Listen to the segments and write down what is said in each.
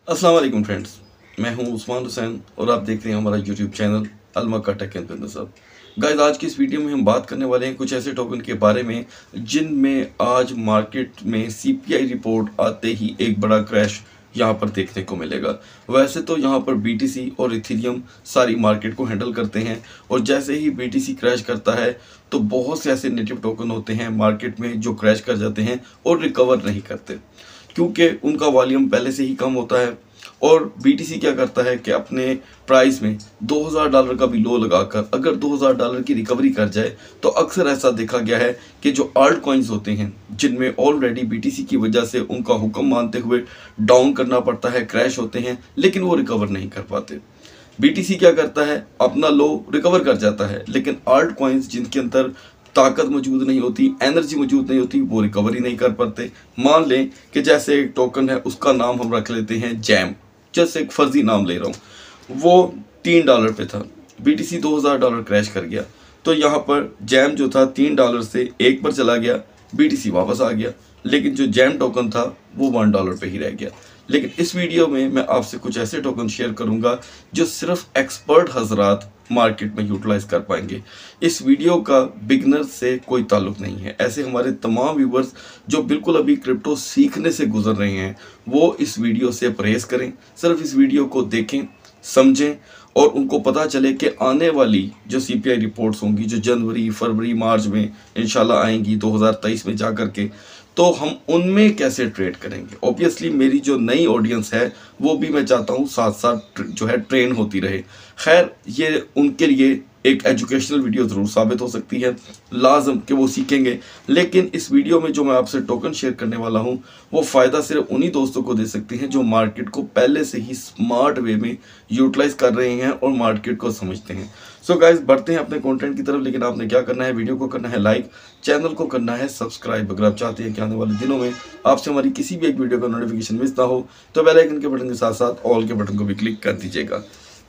अस्सलाम वालेकुम फ्रेंड्स, मैं हूं उस्मान हुसैन और आप देख रहे हैं हमारा YouTube channel Almakka tech and business hub. Guys, आज की इस वीडियो में हम बात करने वाले हैं कुछ ऐसे टोकन के बारे में जिनमें आज मार्केट में सीपीआई रिपोर्ट आते ही एक बड़ा क्रैश यहाँ पर देखने को मिलेगा। वैसे तो यहाँ पर बीटीसी और इथेरियम सारी मार्केट को हैंडल करते हैं और जैसे ही बीटीसी क्रैश करता है तो बहुत से ऐसे नेटिव टोकन होते हैं मार्केट में जो क्रैश कर जाते हैं और रिकवर नहीं करते, क्योंकि उनका वॉल्यूम पहले से ही कम होता है। और बीटीसी क्या करता है कि अपने प्राइस में $2000 का भी लो लगाकर अगर $2000 की रिकवरी कर जाए तो अक्सर ऐसा देखा गया है कि जो आल्ट कॉइन्स होते हैं जिनमें ऑलरेडी बीटीसी की वजह से उनका हुक्म मानते हुए डाउन करना पड़ता है, क्रैश होते हैं, लेकिन वो रिकवर नहीं कर पाते। बीटीसी क्या करता है, अपना लो रिकवर कर जाता है, लेकिन आल्ट कॉइन्स जिनके अंदर ताकत मौजूद नहीं होती, एनर्जी मौजूद नहीं होती, वो रिकवरी नहीं कर पाते। मान लें कि जैसे एक टोकन है, उसका नाम हम रख लेते हैं जैम, जैसे एक फर्जी नाम ले रहा हूँ, वो $3 पे था, बीटीसी $2000 क्रैश कर गया, तो यहाँ पर जैम जो था $3 से 1 पर चला गया, बीटीसी वापस आ गया, लेकिन जो जैम टोकन था वो $1 पे ही रह गया। लेकिन इस वीडियो में मैं आपसे कुछ ऐसे टोकन शेयर करूंगा जो सिर्फ एक्सपर्ट हजरात मार्केट में यूटिलाइज कर पाएंगे। इस वीडियो का बिगनर से कोई ताल्लुक नहीं है। ऐसे हमारे तमाम व्यूवर्स जो बिल्कुल अभी क्रिप्टो सीखने से गुजर रहे हैं वो इस वीडियो से परहेज करें। सिर्फ इस वीडियो को देखें, समझें और उनको पता चले कि आने वाली जो सीपीआई रिपोर्ट्स होंगी जो जनवरी, फरवरी, मार्च में इंशाल्लाह आएंगी 2023 में जा करके, तो हम उनमें कैसे ट्रेड करेंगे। ऑब्वियसली मेरी जो नई ऑडियंस है वो भी मैं चाहता हूँ साथ साथ जो है ट्रेन होती रहे। खैर, ये उनके लिए एक एजुकेशनल वीडियो ज़रूर साबित हो सकती है, लाजम कि वो सीखेंगे। लेकिन इस वीडियो में जो मैं आपसे टोकन शेयर करने वाला हूँ वो फ़ायदा सिर्फ उन्हीं दोस्तों को दे सकते हैं जो मार्केट को पहले से ही स्मार्ट वे में यूटिलाइज कर रहे हैं और मार्केट को समझते हैं। सो गाइस, बढ़ते हैं अपने कंटेंट की तरफ, लेकिन आपने क्या करना है, वीडियो को करना है लाइक, चैनल को करना है सब्सक्राइब। अगर आप चाहते हैं कि आने वाले दिनों में आपसे हमारी किसी भी एक वीडियो का नोटिफिकेशन मिस ना हो तो बेल आइकन के बटन के साथ साथ ऑल के बटन को भी क्लिक कर दीजिएगा।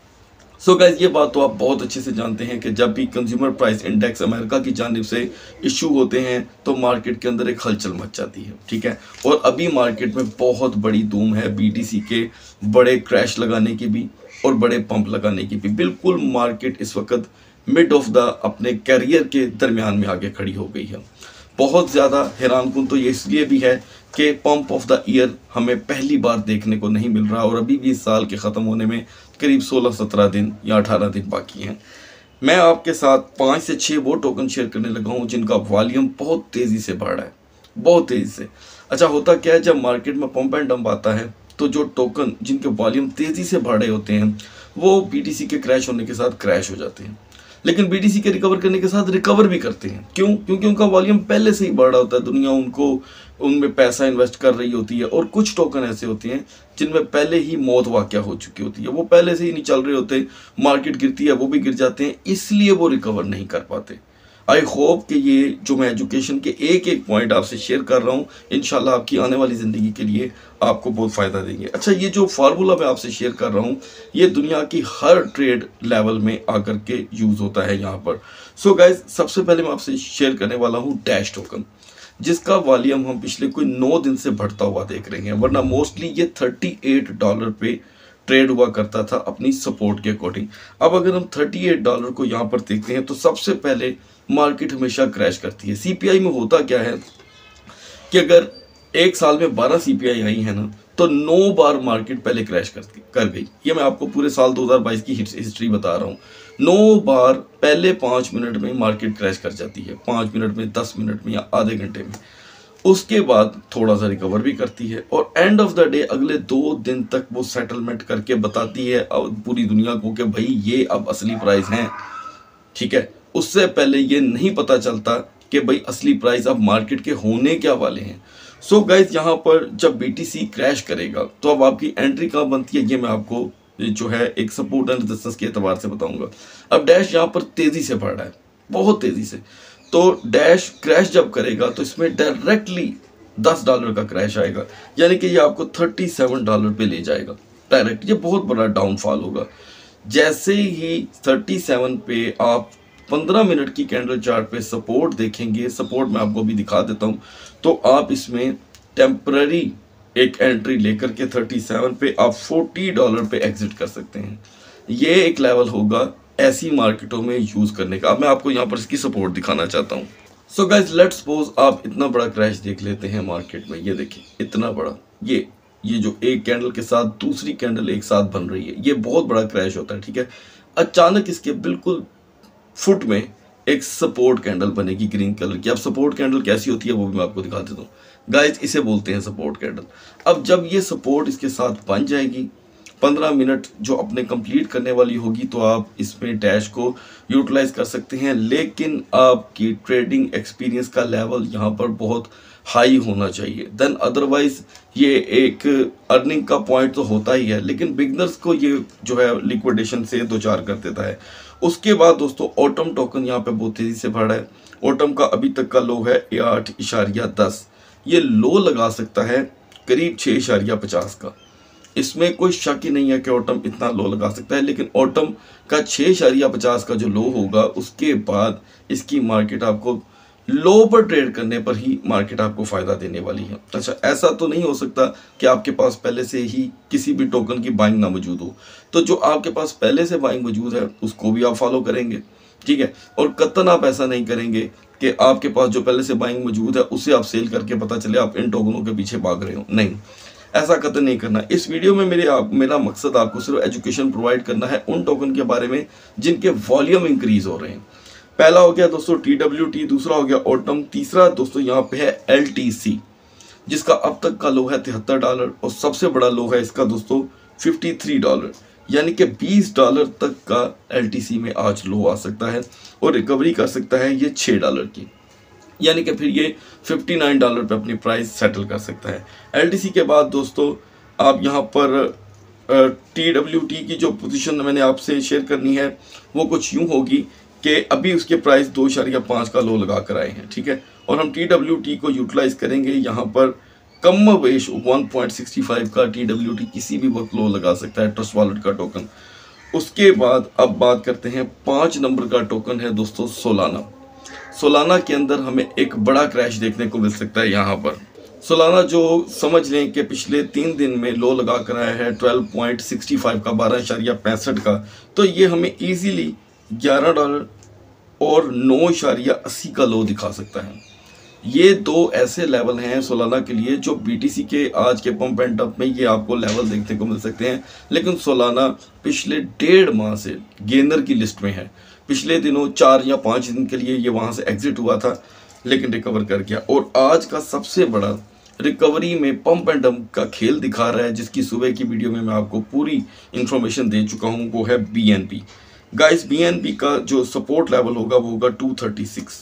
सो गाइस, ये बात तो आप बहुत अच्छे से जानते हैं कि जब भी कंज्यूमर प्राइस इंडेक्स अमेरिका की जानिब से इशू होते हैं तो मार्केट के अंदर एक हलचल मच जाती है, ठीक है। और अभी मार्केट में बहुत बड़ी धूम है बीटीसी के बड़े क्रैश लगाने की भी और बड़े पंप लगाने की भी। बिल्कुल मार्केट इस वक्त मिड ऑफ द अपने कैरियर के दरमियान में आगे खड़ी हो गई है। बहुत ज़्यादा हैरानकुन तो ये इसलिए भी है कि पंप ऑफ द ईयर हमें पहली बार देखने को नहीं मिल रहा और अभी भी इस साल के ख़त्म होने में करीब 16-17 दिन या 18 दिन बाकी हैं। मैं आपके साथ 5 से 6 वो टोकन शेयर करने लगा हूँ जिनका वॉल्यूम बहुत तेज़ी से बढ़ रहा है, बहुत तेज़ी से। अच्छा, होता क्या है, जब मार्केट में पंप एंड डंप आता है तो जो टोकन जिनके वॉल्यूम तेज़ी से बढ़ रहे होते हैं वो बीटीसी के क्रैश होने के साथ क्रैश हो जाते हैं, लेकिन बीटीसी के रिकवर करने के साथ रिकवर भी करते हैं। क्यों? क्योंकि उनका वॉल्यूम पहले से ही बढ़ रहा होता है, दुनिया उनको उनमें पैसा इन्वेस्ट कर रही होती है। और कुछ टोकन ऐसे होते हैं जिनमें पहले ही मौत वाक़या हो चुकी होती है, वो पहले से ही नहीं चल रहे होते, मार्केट गिरती है वो भी गिर जाते हैं, इसलिए वो रिकवर नहीं कर पाते। आई होप कि ये जो मैं एजुकेशन के एक एक पॉइंट आपसे शेयर कर रहा हूँ इंशाल्लाह आपकी आने वाली ज़िंदगी के लिए आपको बहुत फ़ायदा देंगे। अच्छा, ये जो फार्मूला मैं आपसे शेयर कर रहा हूँ ये दुनिया की हर ट्रेड लेवल में आकर के यूज़ होता है यहाँ पर। सो गाइज, सबसे पहले मैं आपसे शेयर करने वाला हूँ डैश टोकन, जिसका वॉल्यूम हम पिछले कोई 9 दिन से बढ़ता हुआ देख रहे हैं, वरना मोस्टली ये $38 पे ट्रेड हुआ करता था अपनी सपोर्ट के अकॉर्डिंग। अब अगर हम $38 को यहाँ पर देखते हैं तो सबसे पहले मार्केट हमेशा क्रैश करती है। सीपीआई में होता क्या है कि अगर एक साल में 12 सीपीआई आई है ना तो 9 बार मार्केट पहले क्रैश कर गई। ये मैं आपको पूरे साल 2022 की हिस्ट्री बता रहा हूँ। 9 बार पहले 5 मिनट में मार्केट क्रैश कर जाती है, 5 मिनट में, 10 मिनट में या आधे घंटे में। उसके बाद थोड़ा सा रिकवर भी करती है और एंड ऑफ द डे अगले 2 दिन तक वो सेटलमेंट करके बताती है पूरी दुनिया को कि भाई ये अब असली प्राइस हैं, ठीक है। उससे पहले ये नहीं पता चलता कि भाई असली प्राइस अब मार्केट के होने क्या वाले हैं। सो गाइस, यहाँ पर जब बीटीसी क्रैश करेगा तो अब आपकी एंट्री कहाँ बनती है ये मैं आपको जो है एक सपोर्ट एंड रेजिस्टेंस के एतबार से बताऊंगा। अब डैश यहाँ पर तेज़ी से बढ़ रहा है, बहुत तेज़ी से, तो डैश क्रैश जब करेगा तो इसमें डायरेक्टली $10 का क्रैश आएगा, यानी कि ये आपको $37 पे ले जाएगा डायरेक्ट। ये बहुत बड़ा डाउनफॉल होगा। जैसे ही 37 पे आप 15 मिनट की कैंडल चार्ट पे सपोर्ट देखेंगे, सपोर्ट मैं आपको भी दिखा देता हूँ, तो आप इसमें टेम्पररी एक एंट्री लेकर के 37 पे आप $40 पे एग्जिट कर सकते हैं। ये एक लेवल होगा ऐसी मार्केटों में यूज़ करने का। अब मैं आपको यहाँ पर इसकी सपोर्ट दिखाना चाहता हूँ। सो गाइज लेट्स सपोज आप इतना बड़ा क्रैश देख लेते हैं मार्केट में। ये देखिए इतना बड़ा, ये जो एक कैंडल के साथ दूसरी कैंडल एक साथ बन रही है, ये बहुत बड़ा क्रैश होता है, ठीक है। अचानक इसके बिल्कुल फुट में एक सपोर्ट कैंडल बनेगी ग्रीन कलर की। अब सपोर्ट कैंडल कैसी होती है वो भी मैं आपको दिखा देता हूँ गाइज। इसे बोलते हैं सपोर्ट कैंडल। अब जब ये सपोर्ट इसके साथ बन जाएगी, 15 मिनट जो अपने कंप्लीट करने वाली होगी, तो आप इसमें डैश को यूटिलाइज कर सकते हैं। लेकिन आपकी ट्रेडिंग एक्सपीरियंस का लेवल यहाँ पर बहुत हाई होना चाहिए, देन अदरवाइज ये एक अर्निंग का पॉइंट तो होता ही है, लेकिन बिगनर्स को ये जो है लिक्विडेशन से दो चार कर देता है। उसके बाद दोस्तों ऑटम टोकन यहाँ पे बहुत तेज़ी से बढ़ रहा है। ऑटम का अभी तक का लो है 8.10, ये लो लगा सकता है करीब 6.50 का। इसमें कोई शक ही नहीं है कि ऑटम इतना लो लगा सकता है, लेकिन ऑटम का 6.50 का जो लो होगा, उसके बाद इसकी मार्केट आपको लो पर ट्रेड करने पर ही मार्केट आपको फ़ायदा देने वाली है। अच्छा, ऐसा तो नहीं हो सकता कि आपके पास पहले से ही किसी भी टोकन की बाइंग ना मौजूद हो, तो जो आपके पास पहले से बाइंग मौजूद है उसको भी आप फॉलो करेंगे, ठीक है। और कतन आप ऐसा नहीं करेंगे कि आपके पास जो पहले से बाइंग मौजूद है उसे आप सेल करके पता चले आप इन टोकनों के पीछे भाग रहे हो। नहीं, ऐसा कतई नहीं करना। इस वीडियो में मेरा मकसद आपको सिर्फ एजुकेशन प्रोवाइड करना है उन टोकन के बारे में जिनके वॉल्यूम इंक्रीज हो रहे हैं। पहला हो गया दोस्तों TWT, दूसरा हो गया ऑटम, तीसरा दोस्तों यहाँ पे है LTC, जिसका अब तक का लो है $73 और सबसे बड़ा लो है इसका दोस्तों $53, यानी कि $20 तक का LTC में आज लो आ सकता है और रिकवरी कर सकता है ये $6 की, यानी कि फिर ये $59 पे अपनी प्राइस सेटल कर सकता है। LTC के बाद दोस्तों आप यहाँ पर TWT की जो पोजीशन मैंने आपसे शेयर करनी है वो कुछ यूँ होगी कि अभी उसके प्राइस 2.5 का लो लगा कर आए हैं, ठीक है। और हम TWT को यूटिलाइज करेंगे। यहाँ पर कम वेश 1.65 का TWT किसी भी वक्त लो लगा सकता है, ट्रस्ट वॉलेट का टोकन। उसके बाद अब बात करते हैं 5 नंबर का टोकन है दोस्तों सोलाना। सोलाना के अंदर हमें एक बड़ा क्रैश देखने को मिल सकता है। यहाँ पर सोलाना जो समझ लें कि पिछले 3 दिन में लो लगा कर आया है 12.65 का, 12.65 का, तो ये हमें ईजीली $11 और 9.80 का लो दिखा सकता है। ये दो ऐसे लेवल हैं सोलाना के लिए जो BTC के आज के पंप एंड डंप में ये आपको लेवल देखने को मिल सकते हैं। लेकिन सोलाना पिछले 1.5 माह से गेनर की लिस्ट में है। पिछले दिनों 4 या 5 दिन के लिए ये वहाँ से एग्जिट हुआ था, लेकिन रिकवर कर गया और आज का सबसे बड़ा रिकवरी में पंप एंड डंप का खेल दिखा रहा है, जिसकी सुबह की वीडियो में मैं आपको पूरी इंफॉर्मेशन दे चुका हूँ। वो है BNB। गाइस BNB का जो सपोर्ट लेवल होगा वो होगा 236,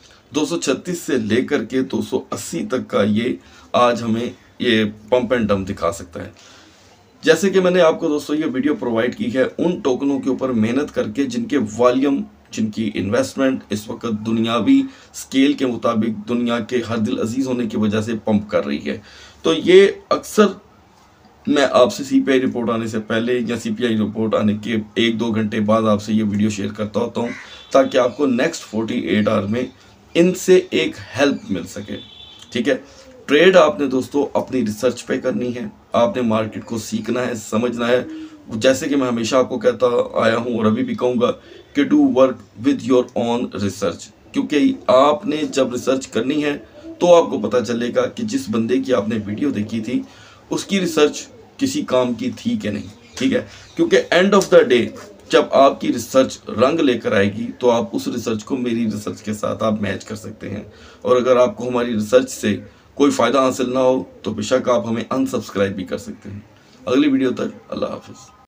236 से लेकर के 280 तक का ये आज हमें ये पंप एंड डंप दिखा सकता है। जैसे कि मैंने आपको दोस्तों ये वीडियो प्रोवाइड की है उन टोकनों के ऊपर मेहनत करके जिनके वॉल्यूम, जिनकी इन्वेस्टमेंट इस वक्त दुनियावी स्केल के मुताबिक दुनिया के हर दिल अजीज होने की वजह से पंप कर रही है। तो ये अक्सर मैं आपसे CPI रिपोर्ट आने से पहले या CPI रिपोर्ट आने के 1-2 घंटे बाद आपसे ये वीडियो शेयर करता होता हूँ, ताकि आपको नेक्स्ट 48 आवर में इनसे एक हेल्प मिल सके, ठीक है। ट्रेड आपने दोस्तों अपनी रिसर्च पे करनी है, आपने मार्केट को सीखना है, समझना है। जैसे कि मैं हमेशा आपको कहता आया हूँ और अभी भी कहूँगा कि do work with your own research, क्योंकि आपने जब रिसर्च करनी है तो आपको पता चलेगा कि जिस बंदे की आपने वीडियो देखी थी उसकी रिसर्च किसी काम की थी कि नहीं, ठीक है। क्योंकि एंड ऑफ द डे जब आपकी रिसर्च रंग लेकर आएगी तो आप उस रिसर्च को मेरी रिसर्च के साथ आप मैच कर सकते हैं। और अगर आपको हमारी रिसर्च से कोई फ़ायदा हासिल ना हो तो बेशक आप हमें अनसब्सक्राइब भी कर सकते हैं। अगली वीडियो तक अल्लाह हाफिज़।